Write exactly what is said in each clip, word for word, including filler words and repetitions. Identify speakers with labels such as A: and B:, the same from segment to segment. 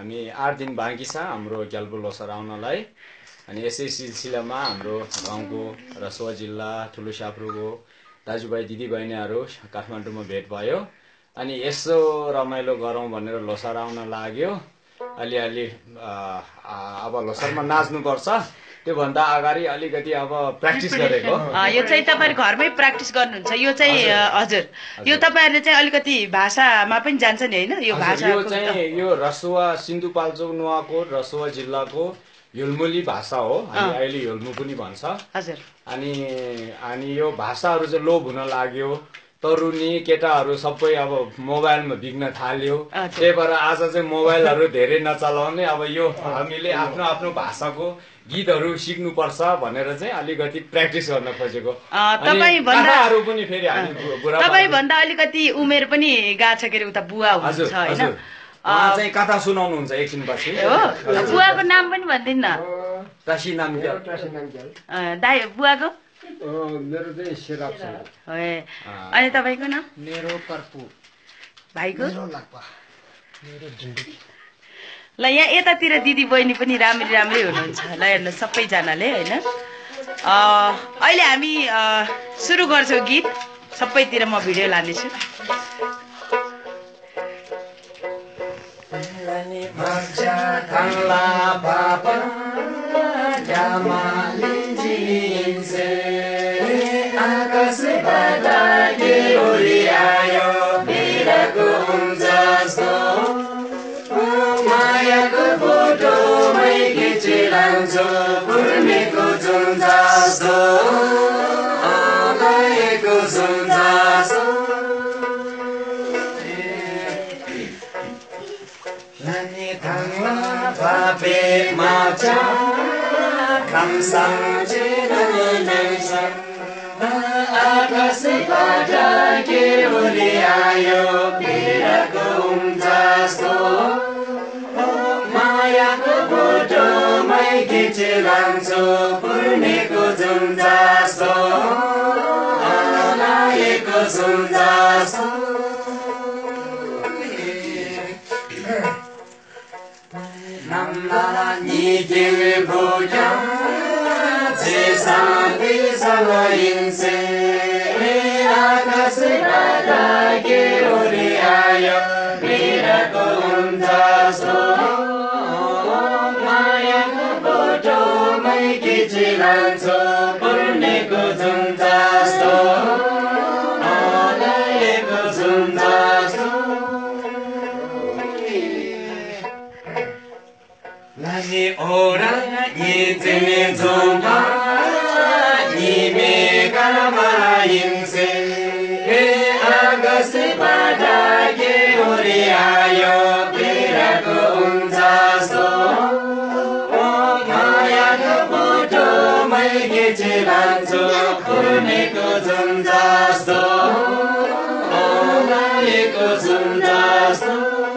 A: हामी आठ दिन बाँकी छ हाम्रो ग्याल्पो लोसार आउनलाई। अनि यसै सिलसिलामा हाम्रो गाउँको रसुवा जिल्ला ठुलो साप्रोको दाजुभाइ दिदीबहिनीहरू काठमाडौँमा भेट भयो। अनि यसो रमाइलो गरौँ भनेर लोसार आउन लाग्यो। अलिअलि अब लोसारमा नाच्नुपर्छ, त्योभन्दा अगाडि अलिकति अब प्र्याक्टिस गरेको।
B: यो चाहिँ तपाईहरु घरमै प्र्याक्टिस गर्नुहुन्छ? यो चाहिँ हजुर, यो तपाईहरुले चाहिँ अलिकति भाषामा पनि जान्छ नि हैन? यो भाषा
A: यो चाहिँ यो रसुवा सिन्धुपाल्चोक नुवाकोट रसुवा जिल्लाको युल्मुली भाषा हो। अनि अहिले युल्मु पनि भन्छ।
B: हजुर।
A: अनि अनि यो भाषाहरू चाहिँ लोप हुन लाग्यो। तरुनी केटाहरू सबै अब मोबाइलमा बिग्न थाल्यो। त्यही भएर आज चाहिँ मोबाइलहरू धेरै नचलाउने, अब यो हामीले आफ्नो आफ्नो भाषाको गीतहरू सिक्नुपर्छ भनेर चाहिँ अलिकति प्र्याक्टिस गर्न खोजेको।
B: तपाईभन्दा
A: पनि फेरि हामी बुढा
B: तपाईभन्दा अलिकति उमेर पनि गएको छ के अरे, उता बुवा हुनुहुन्छ हैन?
A: उहाँ चाहिँ कथा सुनाउनुहुन्छ एकछिनपछि।
B: हो, बुवाको नाम पनि भन्दिन न।
A: टासी नाम क्या?
C: टासी नाम क्या?
B: दाइ बुवाको?
C: मेरो चाहिँ सिराप छ।
B: ए, अनि तपाईको नाम?
C: मेरो कर्पु।
B: भाइको?
C: मेरो लाक्पा। मेरो ढिन्डुकी।
B: ल यहाँ यतातिर दिदी बहिनी पनि राम्री राम्रै हुनुहुन्छ ल, हेर्नु सबैजनाले हैन। अहिले हामी सुरु गर्छौँ गीत। सबैतिर म भिडियो लानेछु।
D: पूर्णिको जुन जस्तो आमाको जुन जस्तो लाने थाङ्ला पापे माछा खम्साङ चिरन नैछ आकाशबाट के उली आयो पिरको जस्तो मायाको बोटो खिचिरहन्छु पूर्णिको जुन जस्तो आलाएको जुन जस्तो नम्ला निकिल भोग्या जे शान्तिसँग हिँड्छे आकाशबाट के उली आयो पिरको जस्तो खिचिरहन्छु पूर्णिको जुन जस्तो आलाएको जुन जस्तो लाने ओरा निचिने झुम्बा निमेकामा हिँड्छे आकाशबाट के उली आयो पिरको जस्तो खिचिरहन्छु पूर्णिको जुन जस्तो आलाएको जुन जस्तो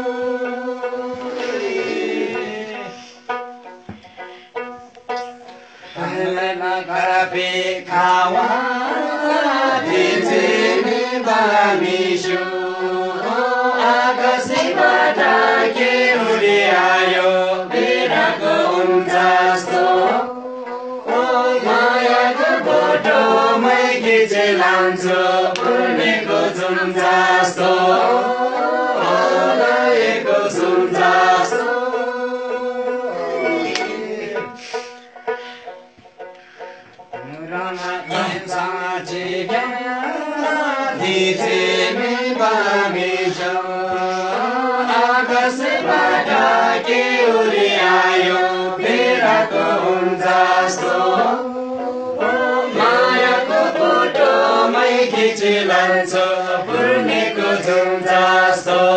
D: खराबी खावा दिन्छे बामिसु आकाशबाट के उली आयो पिरको जस्तो खिचिरहन्छु पूर्णिको जुन जस्तो आलाएको जुन जस्तो आकाशबाट के उली आयो पिरको जस्तो खिचिरहन्छु पूर्णिको जुन जस्तो